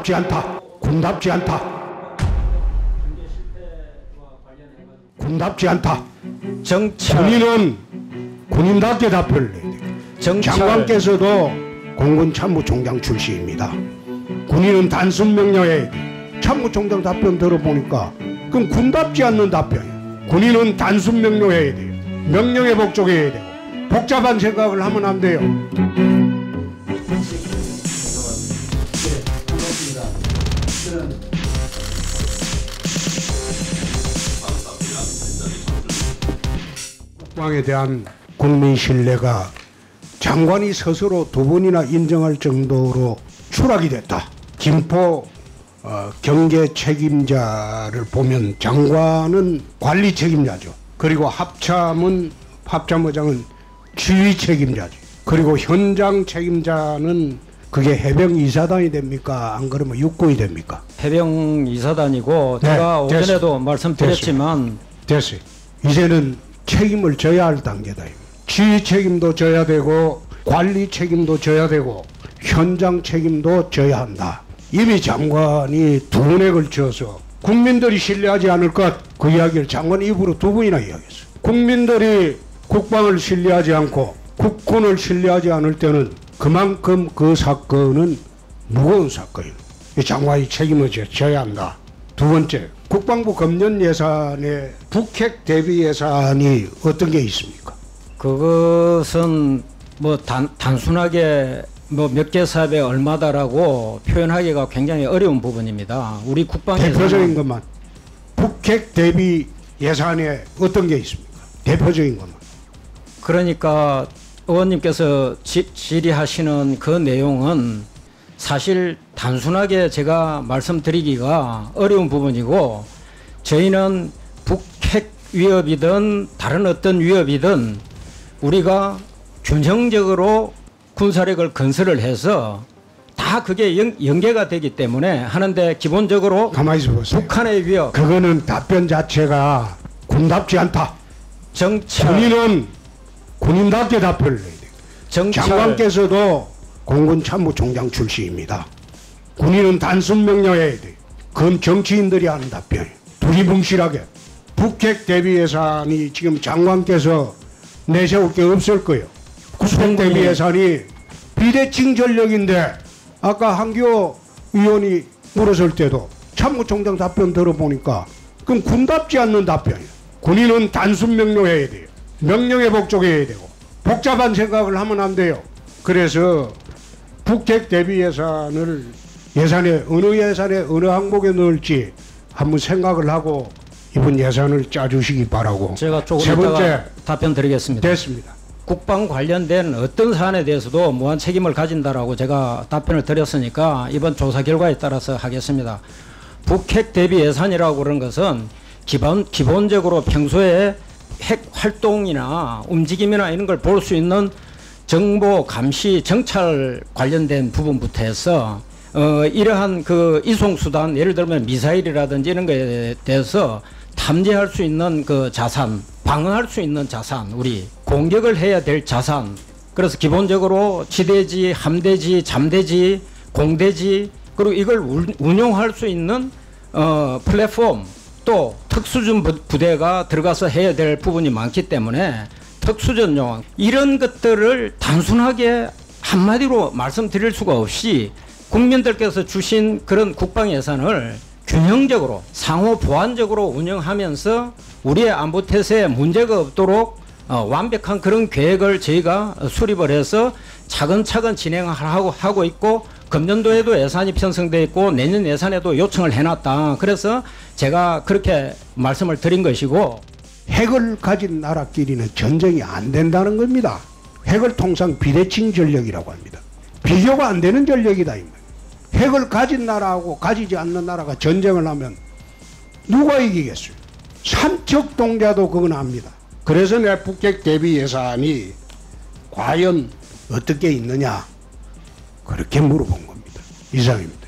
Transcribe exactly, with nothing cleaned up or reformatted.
군답지 않다. 군답지 않다. 군답지 않다. 정찰. 군인은 군인답게 답변을 해야 돼요. 정찰. 장관께서도 공군 참모총장 출신입니다. 군인은 단순 명령해야 돼요. 참모총장 답변 들어보니까 그럼 군답지 않는 답변이에요. 군인은 단순 명령해야 돼요. 명령에 복종해야 되고 복잡한 생각을 하면 안 돼요. 국방에 대한 국민 신뢰가 장관이 스스로 두 번이나 인정할 정도로 추락이 됐다. 김포 어, 경계 책임자를 보면 장관은 관리 책임자죠. 그리고 합참은 합참의장은 지휘 책임자죠. 그리고 현장 책임자는 그게 해병 이사단이 됩니까? 안 그러면 육군이 됩니까? 해병 이사단이고 네, 제가 오전에도 됐어요. 말씀드렸지만 됐어요. 이제는 책임을 져야 할 단계다. 지휘 책임도 져야 되고 관리 책임도 져야 되고 현장 책임도 져야 한다. 이미 장관이 두 번에 걸쳐서 국민들이 신뢰하지 않을 것, 그 이야기를 장관 입으로 두 번이나 이야기했어요. 국민들이 국방을 신뢰하지 않고 국군을 신뢰하지 않을 때는 그만큼 그 사건은 무거운 사건이에요. 장관이 책임을 져야 한다. 두 번째, 국방부 금년 예산에 북핵 대비 예산이 어떤 게 있습니까? 그것은 뭐 단, 단순하게 뭐 몇 개 사업에 얼마다라고 표현하기가 굉장히 어려운 부분입니다. 우리 국방 대표적인 것만 북핵 대비 예산에 어떤 게 있습니까? 대표적인 것만. 그러니까 의원님께서 지, 질의하시는 그 내용은 사실 단순하게 제가 말씀드리기가 어려운 부분이고, 저희는 북핵 위협이든 다른 어떤 위협이든 우리가 균형적으로 군사력을 건설을 해서 다 그게 연, 연계가 되기 때문에 하는데, 기본적으로 가만히 있어 보세요. 북한의 위협, 그거는 답변 자체가 군답지 않다. 정찰, 군인은 군인답게 답변을 해야 돼요. 정찰, 장관께서도 공군 참모총장 출신입니다. 군인은 단순 명령해야 돼요. 그건 정치인들이 하는 답변이에요. 두리뭉실하게. 북핵 대비 예산이 지금 장관께서 내세울 게 없을 거예요. 북핵 대비 예산이 비대칭 전력인데, 아까 한교 의원이 물었을 때도 참모총장 답변 들어보니까 그럼 군답지 않는 답변이에요. 군인은 단순 명령해야 돼요. 명령에 복종해야 되고 복잡한 생각을 하면 안 돼요. 그래서 북핵 대비 예산을 예산에 어느 예산에 어느 항목에 넣을지 한번 생각을 하고 이번 예산을 짜주시기 바라고. 제가 조금 세 번째, 이따가 답변 드리겠습니다. 됐습니다. 국방 관련된 어떤 사안에 대해서도 무한 책임을 가진다라고 제가 답변을 드렸으니까 이번 조사 결과에 따라서 하겠습니다. 북핵 대비 예산이라고 그런 것은 기본, 기본적으로 평소에 핵 활동이나 움직임이나 이런 걸 볼 수 있는 정보, 감시, 정찰 관련된 부분부터 해서 어, 이러한 그 이송수단, 예를 들면 미사일이라든지 이런 거에 대해서 탐지할 수 있는 그 자산, 방어할 수 있는 자산, 우리 공격을 해야 될 자산, 그래서 기본적으로 지대지, 함대지, 잠대지, 공대지, 그리고 이걸 운용할 수 있는 어, 플랫폼, 또 특수전 부대가 들어가서 해야 될 부분이 많기 때문에 특수전용, 이런 것들을 단순하게 한마디로 말씀드릴 수가 없이 국민들께서 주신 그런 국방 예산을 균형적으로 상호 보완적으로 운영하면서 우리의 안보 태세에 문제가 없도록 어, 완벽한 그런 계획을 저희가 수립을 해서 차근차근 진행하고 하고 있고, 금년도에도 예산이 편성되어 있고 내년 예산에도 요청을 해놨다. 그래서 제가 그렇게 말씀을 드린 것이고, 핵을 가진 나라끼리는 전쟁이 안 된다는 겁니다. 핵을 통상 비대칭 전력이라고 합니다. 비교가 안 되는 전력이다 이 말이에요. 핵을 가진 나라하고 가지지 않는 나라가 전쟁을 하면 누가 이기겠어요? 삼척 동자도 그건 압니다. 그래서 내 북핵 대비 예산이 과연 어떻게 있느냐, 그렇게 물어본 겁니다. 이상입니다.